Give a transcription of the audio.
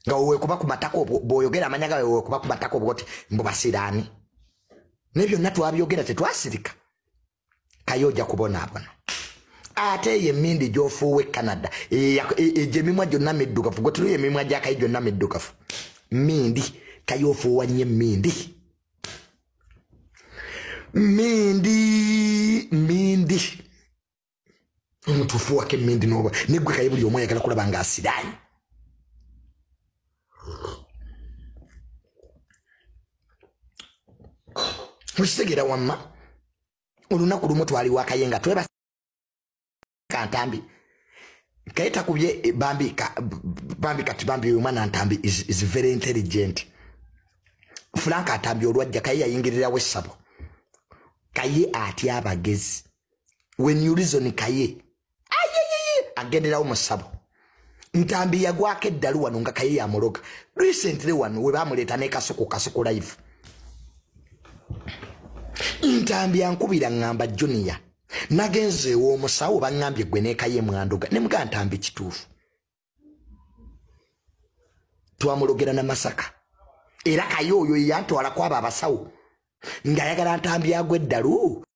nga wewe kuba ku matako boyogera amanyaga wewe kuba ku matako boti mbo basirani nebyo natu abyogera tetwasirika kayoja kubona abona ate ye mindi jofuwe Canada ejemimwa jonna meddukafu gotulu ye mimwa jaka ijo na meddukafu mindi kayofu wanye mindi umutufu wake mindi noba nigwe kayibuli omwe yakala kulabanga asidani Musigera wamma olunaku lumu twali wakayenga tweba kantambi kaita kubye bambi kati bambi umana ntambi is very intelligent Franka atambi olwajja Kaye yayingirira wesabo Kaye ati abagezi when you reason Kaye agendera omusabo ntambi yagwake eddalu wano nga Kaye yamologa recently wano we bamuleta ne kasuku live ntambi yankubira ngamba Junior nagenze wo musawo bangambye gwe ne Kaye mwandoga ne mga ntambi kituufu twamulogera na Masaka era Kaye oyo yantwala kwaba abasawo nga yagala ntambi yagwe eddalu